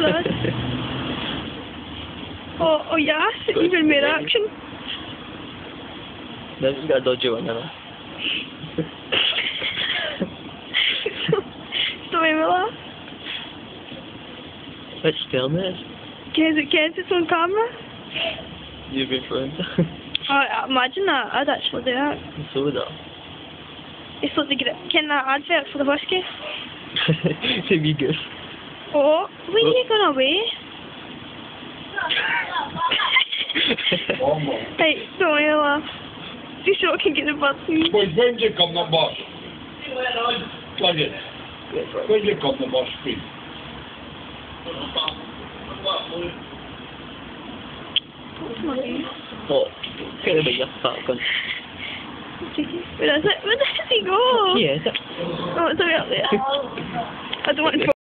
god. Oh yes, even more action. Now just got a dodgy one, haven't I? Stop me laugh. Let's film this. Guess it's on camera? You've been friends. Oh, imagine that. I'd actually do that. So that. It's like the can that advert for the whiskey? It's a wee goose. Oh, when are you going away? Hey, don't worry, laugh. Just so I can get the button. Pues when you come the bus? When you come the bus, please? Oh, get a bit of fat gun. Where is it? Where does he go? Yeah, is it? Oh, it's way up there. I don't want to